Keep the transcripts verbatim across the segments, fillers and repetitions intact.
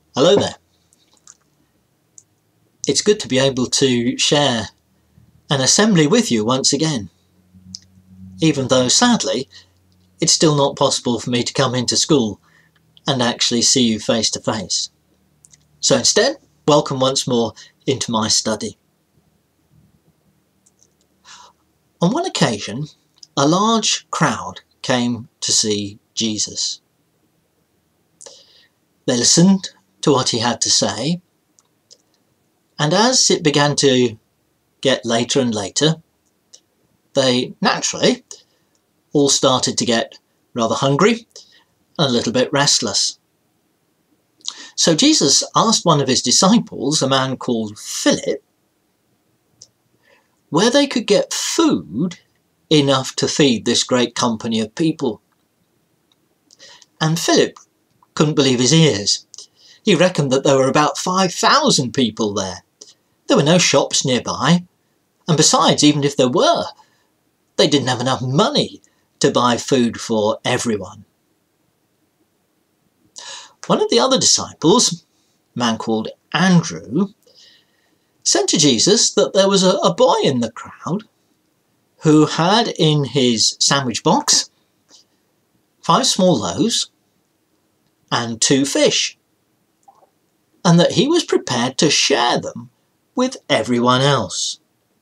Hello there. It's good to be able to share an assembly with you once again, even though sadly it's still not possible for me to come into school and actually see you face to face. So instead, welcome once more into my study. On one occasion, a large crowd came to see Jesus. They listened to what he had to say, and as it began to get later and later, they naturally all started to get rather hungry and a little bit restless. So Jesus asked one of his disciples, a man called Philip, where they could get food enough to feed this great company of people. And Philip couldn't believe his ears. He reckoned that there were about five thousand people there. There were no shops nearby, and besides, even if there were, they didn't have enough money to buy food for everyone. One of the other disciples, a man called Andrew, said to Jesus that there was a, a boy in the crowd who had in his sandwich box five small loaves and two fish, and that he was prepared to share them with everyone else.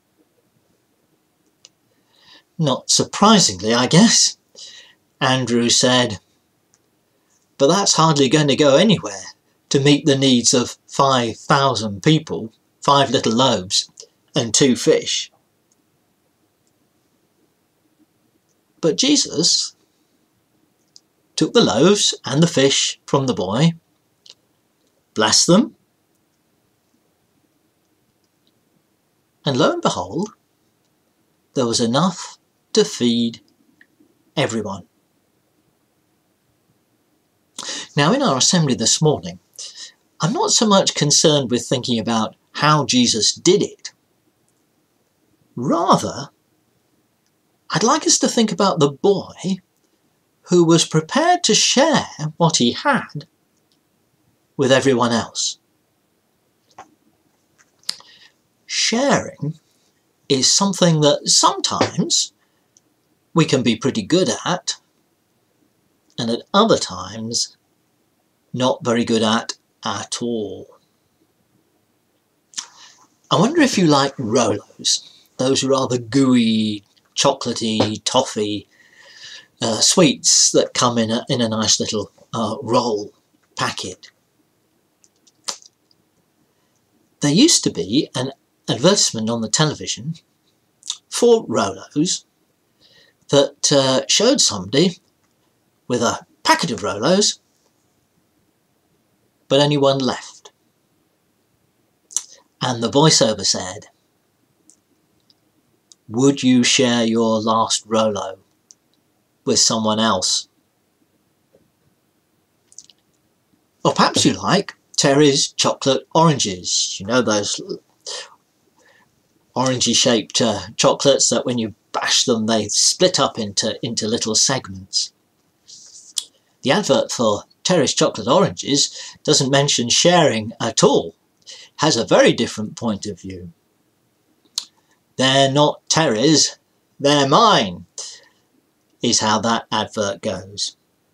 Not surprisingly, I guess, Andrew said, but that's hardly going to go anywhere to meet the needs of five thousand people, five little loaves and two fish. But Jesus took the loaves and the fish from the boy, blessed them, and lo and behold, there was enough to feed everyone. Now, in our assembly this morning, I'm not so much concerned with thinking about how Jesus did it. Rather, I'd like us to think about the boy who was prepared to share what he had with everyone else. Sharing is something that sometimes we can be pretty good at, and at other times not very good at at all. I wonder if you like Rolos, those rather gooey, chocolatey, toffee uh, sweets that come in a, in a nice little uh, roll packet. There used to be an advertisement on the television for Rolos that uh, showed somebody with a packet of Rolos, but only one left. And the voiceover said, "Would you share your last Rolo with someone else?" Or perhaps you like Terry's chocolate oranges. You know, those orangey shaped uh, chocolates that when you bash them they split up into, into little segments. The advert for Terry's chocolate oranges doesn't mention sharing at all. It has a very different point of view. "They're not Terry's, they're mine," is how that advert goes.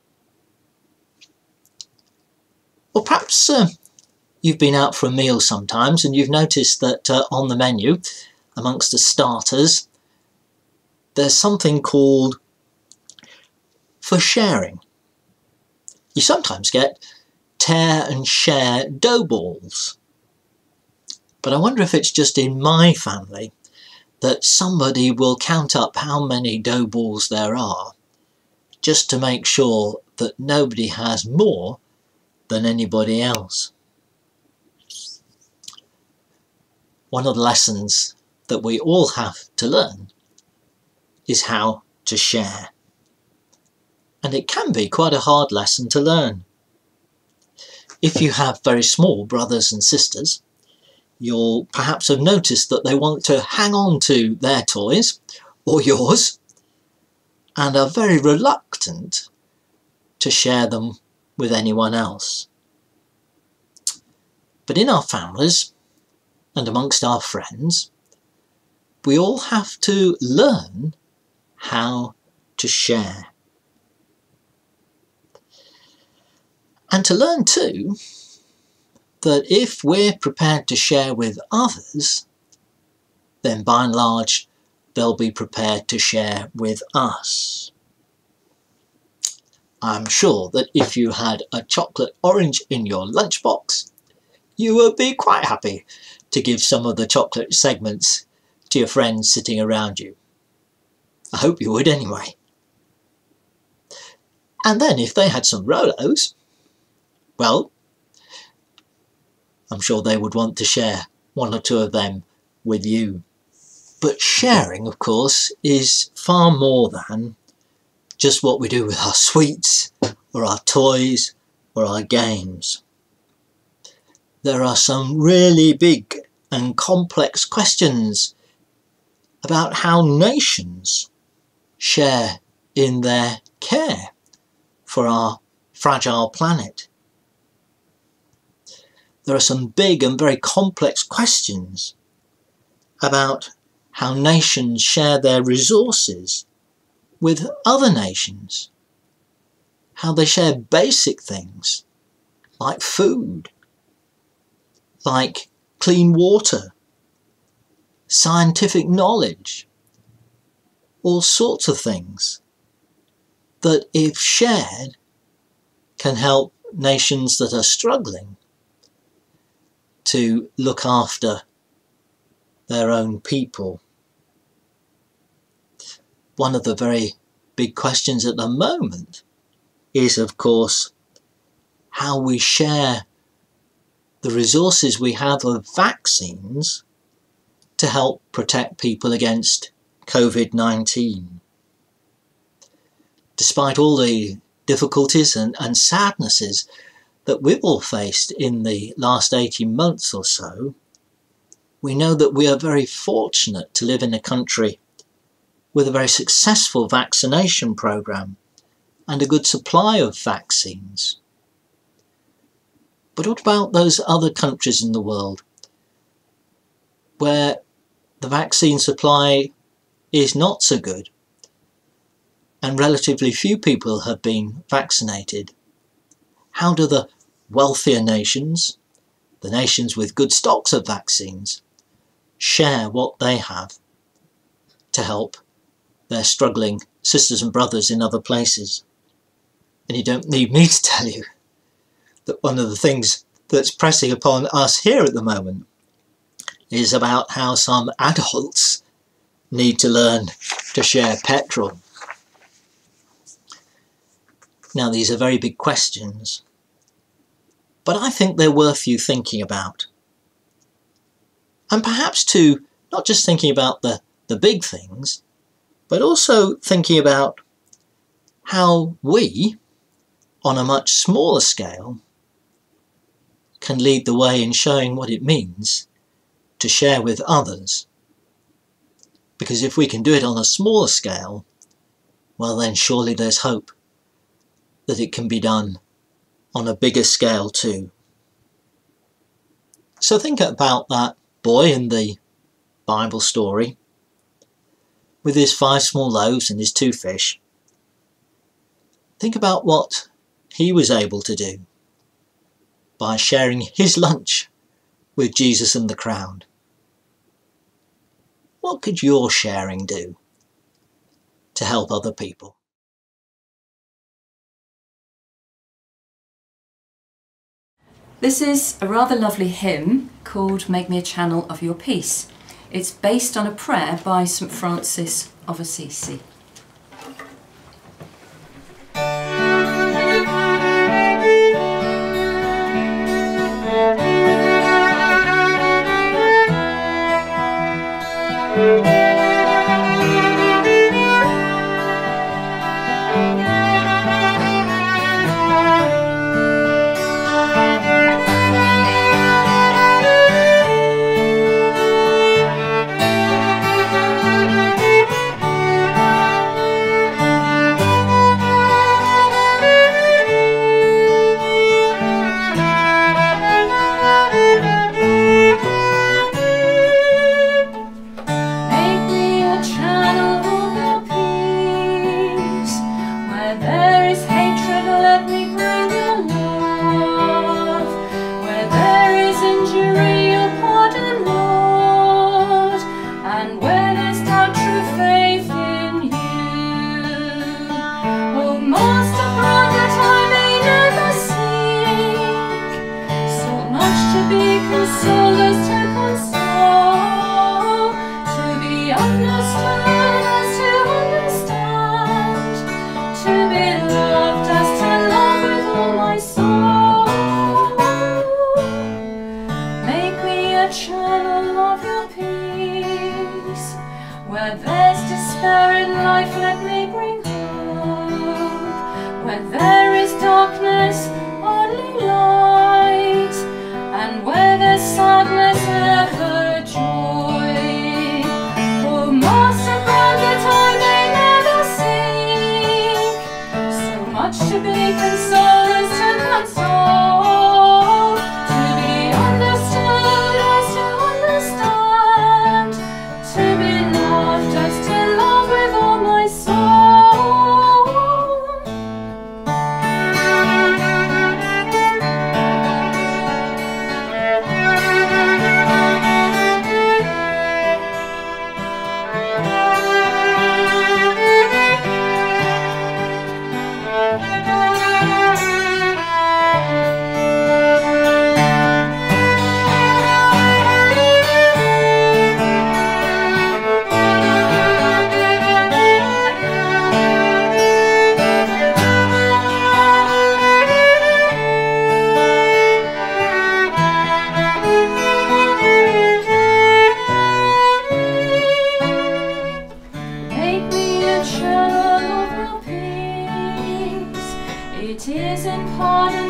Or perhaps uh, you've been out for a meal sometimes and you've noticed that uh, on the menu, amongst the starters, there's something called for sharing. You sometimes get tear and share dough balls. But I wonder if it's just in my family that somebody will count up how many dough balls there are just to make sure that nobody has more than anybody else. One of the lessons that we all have to learn is how to share. And it can be quite a hard lesson to learn. If you have very small brothers and sisters, you'll perhaps have noticed that they want to hang on to their toys, or yours, and are very reluctant to share them with anyone else. But in our families and amongst our friends, we all have to learn how to share. And to learn too that if we're prepared to share with others, then by and large they'll be prepared to share with us. I'm sure that if you had a chocolate orange in your lunchbox, you would be quite happy to give some of the chocolate segments to your friends sitting around you. I hope you would anyway. And then if they had some Rolos, well, I'm sure they would want to share one or two of them with you. But sharing, of course, is far more than just what we do with our sweets or our toys or our games. There are some really big and complex questions about how nations share in their care for our fragile planet. There are some big and very complex questions about how nations share their resources with other nations, how they share basic things like food, like clean water, scientific knowledge, all sorts of things that, if shared, can help nations that are struggling to look after their own people. One of the very big questions at the moment is, of course, how we share the resources we have of vaccines to help protect people against COVID nineteen. Despite all the difficulties and, and sadnesses that we've all faced in the last eighteen months or so, we know that we are very fortunate to live in a country with a very successful vaccination programme and a good supply of vaccines. But what about those other countries in the world where the vaccine supply is not so good and relatively few people have been vaccinated? How do the wealthier nations, the nations with good stocks of vaccines, share what they have to help their struggling sisters and brothers in other places? And you don't need me to tell you that one of the things that's pressing upon us here at the moment is about how some adults need to learn to share petrol. Now, these are very big questions, but I think they're worth you thinking about. And perhaps too, not just thinking about the, the big things, but also thinking about how we, on a much smaller scale, can lead the way in showing what it means to share with others. Because if we can do it on a smaller scale, well then surely there's hope that it can be done on a bigger scale too. So think about that boy in the Bible story with his five small loaves and his two fish. Think about what he was able to do by sharing his lunch with Jesus and the crowd. What could your sharing do to help other people? This is a rather lovely hymn called Make Me a Channel of Your Peace. It's based on a prayer by Saint Francis of Assisi. consolers to console, to be understood as to understand, to be loved as to love with all my soul. Make me a channel of your peace. Where there's despair in life, let me bring hope. Where there is darkness, only light. And where there's sadness, ever joy. Oh, Master, grant that I may never sink. So much to be consoled, to console, to be understood as to understand, to be loved as to love with all my soul. Make me a channel of your peace. It is in pardon